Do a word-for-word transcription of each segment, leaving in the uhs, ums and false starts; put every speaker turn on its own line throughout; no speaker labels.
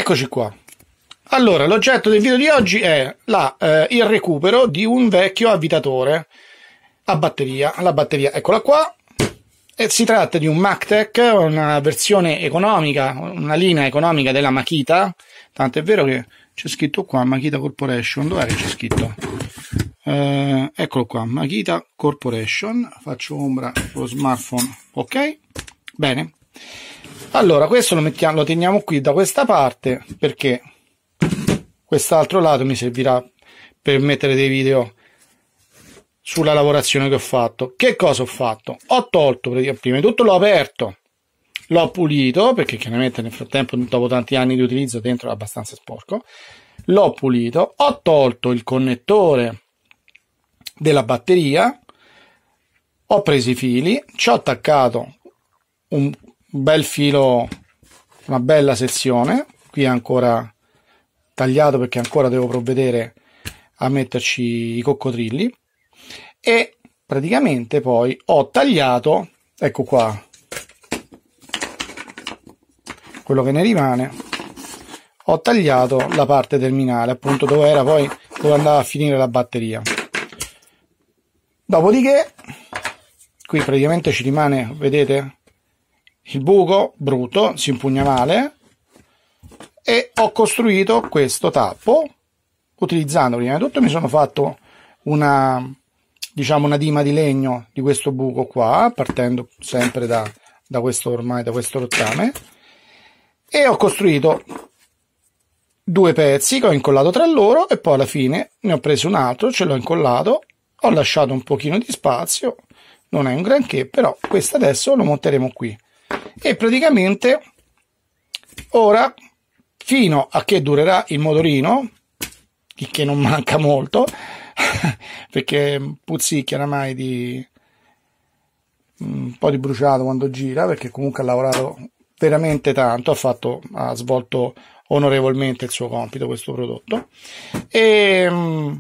Eccoci qua. Allora, l'oggetto del video di oggi è la, eh, il recupero di un vecchio avvitatore a batteria. La batteria, eccola qua. E si tratta di un Mactech, una versione economica, una linea economica della Makita. Tanto è vero che c'è scritto qua Makita Corporation. Dov'è che c'è scritto? Eh, eccolo qua, Makita Corporation. Faccio ombra lo smartphone. Ok? Bene. Allora, questo lo, mettiamo, lo teniamo qui da questa parte perché quest'altro lato mi servirà per mettere dei video sulla lavorazione che ho fatto. Che cosa ho fatto? Ho tolto, prima di tutto l'ho aperto, l'ho pulito perché chiaramente nel frattempo, dopo tanti anni di utilizzo, dentro è abbastanza sporco. L'ho pulito, ho tolto il connettore della batteria, ho preso i fili, ci ho attaccato un bel filo, una bella sezione, qui è ancora tagliato perché ancora devo provvedere a metterci i coccodrilli, e praticamente poi ho tagliato, ecco qua quello che ne rimane, ho tagliato la parte terminale, appunto dove era poi, dove andava a finire la batteria. Dopodiché qui praticamente ci rimane, vedete, il buco brutto, si impugna male, e ho costruito questo tappo utilizzando, prima di tutto mi sono fatto una, diciamo, una dima di legno di questo buco qua, partendo sempre da, da questo ormai da questo rottame, e ho costruito due pezzi che ho incollato tra loro, e poi alla fine ne ho preso un altro, ce l'ho incollato, ho lasciato un pochino di spazio, non è un granché, però questo adesso lo monteremo qui. E praticamente ora, fino a che durerà il motorino, che non manca molto perché puzzicchia oramai di un po' di bruciato quando gira, perché comunque ha lavorato veramente tanto, ha fatto ha svolto onorevolmente il suo compito questo prodotto, e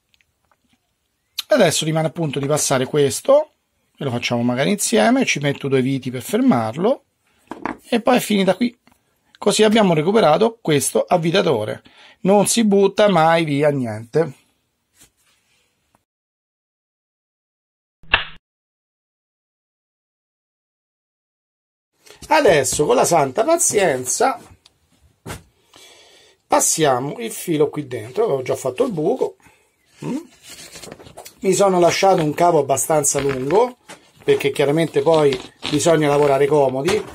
adesso rimane appunto di passare questo, e lo facciamo magari insieme, ci metto due viti per fermarlo e poi è finita qui. Così abbiamo recuperato questo avvitatore. Non si butta mai via niente. Adesso, con la santa pazienza, passiamo il filo qui dentro. Ho già fatto il buco. Mi sono lasciato un cavo abbastanza lungo perché chiaramente poi bisogna lavorare comodi.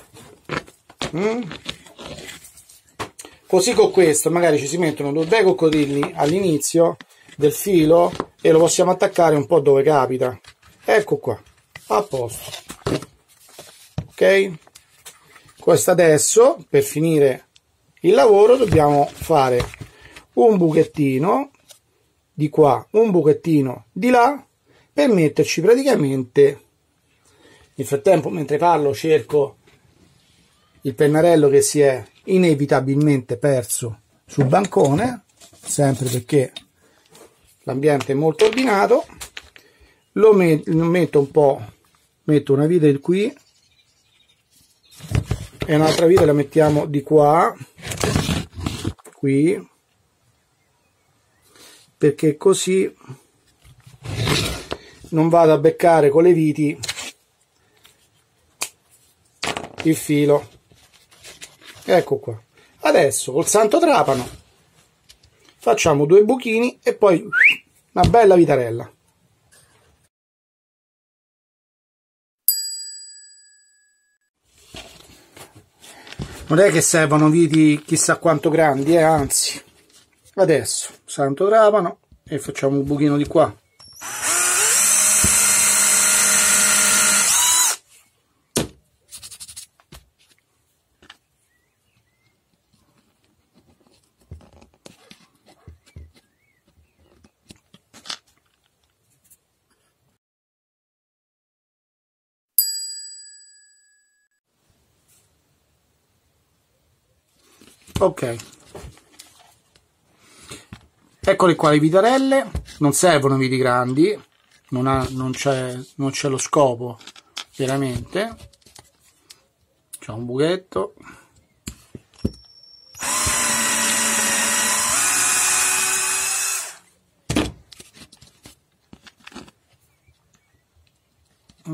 Così con questo magari ci si mettono due bei coccodrilli all'inizio del filo e lo possiamo attaccare un po' dove capita. Ecco qua, a posto. Ok? Questo adesso, per finire il lavoro, dobbiamo fare un buchettino di qua, un buchettino di là, per metterci praticamente. Nel frattempo, mentre parlo, cerco il pennarello che si è inevitabilmente perso sul bancone, sempre perché l'ambiente è molto ordinato. Lo, met lo metto un po', metto una vite qui e un'altra vite la mettiamo di qua, qui, perché così non vado a beccare con le viti il filo. Ecco qua. Adesso col santo trapano facciamo due buchini e poi una bella vitarella. Non è che servono viti chissà quanto grandi, eh, anzi. Adesso santo trapano e facciamo un buchino di qua. Ok, eccole qua le vitarelle. Non servono viti grandi, non, ha, non c'è non c'è lo scopo veramente. C'è un buchetto,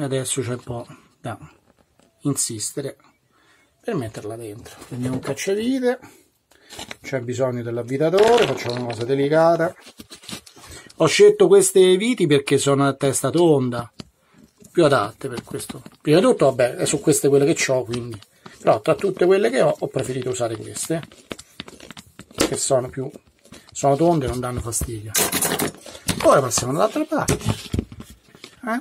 adesso c'è un po' da insistere per metterla dentro. Prendiamo un cacciavite, c'è bisogno dell'avvitatore, facciamo una cosa delicata. Ho scelto queste viti perché sono a testa tonda, più adatte per questo. Prima di tutto, vabbè, sono queste quelle che ho, quindi, però tra tutte quelle che ho ho preferito usare queste, che sono più, sono tonde e non danno fastidio. Ora passiamo dall'altra parte. Eh?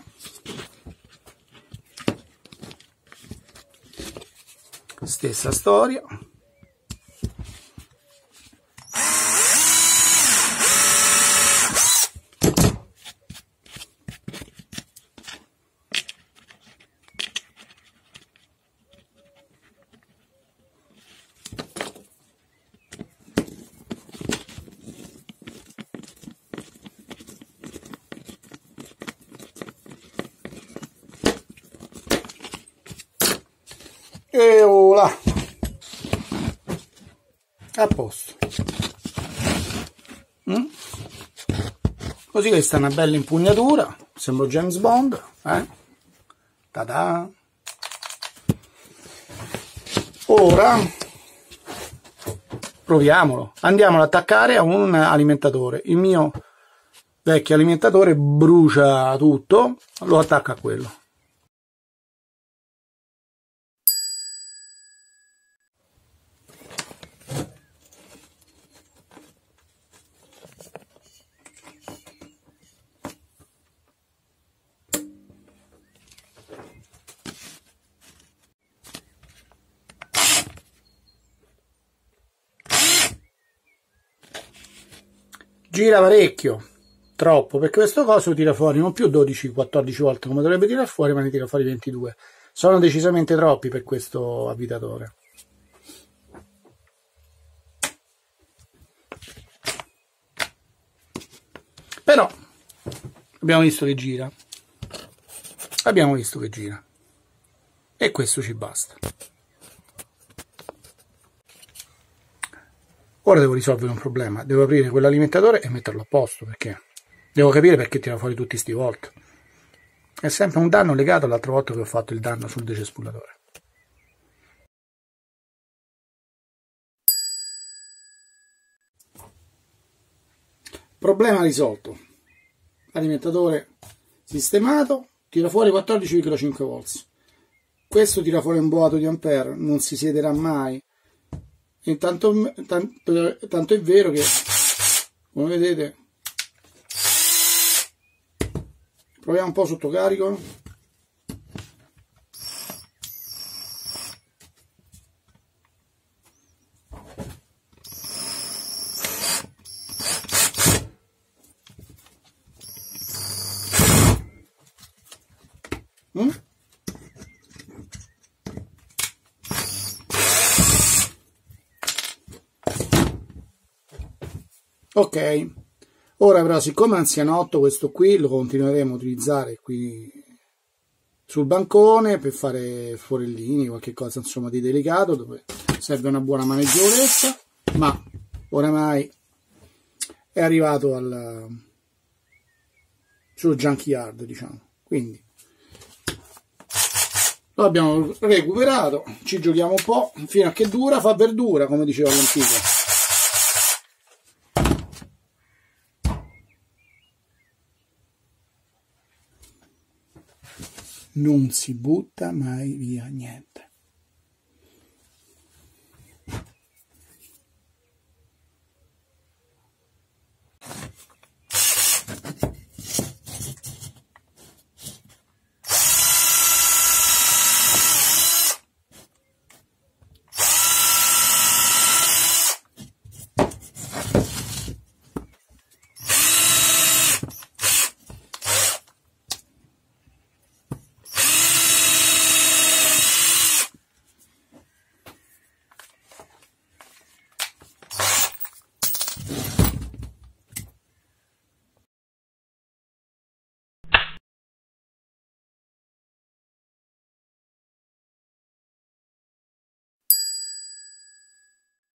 Stessa storia. E voilà, a posto. Mm? Così questa è una bella impugnatura, sembra James Bond, eh? Ta-da! Ora proviamolo, andiamo ad attaccare a un alimentatore. Il mio vecchio alimentatore brucia tutto, lo attacco a quello. Gira parecchio, troppo, perché questo coso tira fuori non più dodici quattordici volte come dovrebbe tirare fuori, ma ne tira fuori ventidue. Sono decisamente troppi per questo avvitatore. Però abbiamo visto che gira. Abbiamo visto che gira. E questo ci basta. Ora devo risolvere un problema, devo aprire quell'alimentatore e metterlo a posto, perché devo capire perché tira fuori tutti sti volt. È sempre un danno legato all'altra volta che ho fatto il danno sul decespullatore. Problema risolto. Alimentatore sistemato, tira fuori quattordici virgola cinque volt. Questo tira fuori un boato di ampere, non si siederà mai. E tanto, tanto, tanto è vero che, come vedete, proviamo un po' sotto carico. Mm? Ok, ora però siccome è anzianotto questo qui lo continueremo a utilizzare qui sul bancone per fare forellini, qualche cosa insomma di delicato dove serve una buona maneggevolezza, ma oramai è arrivato al sul junkyard, diciamo, quindi lo abbiamo recuperato, ci giochiamo un po' fino a che dura, fa verdura come diceva l'antico. Non si butta mai via niente.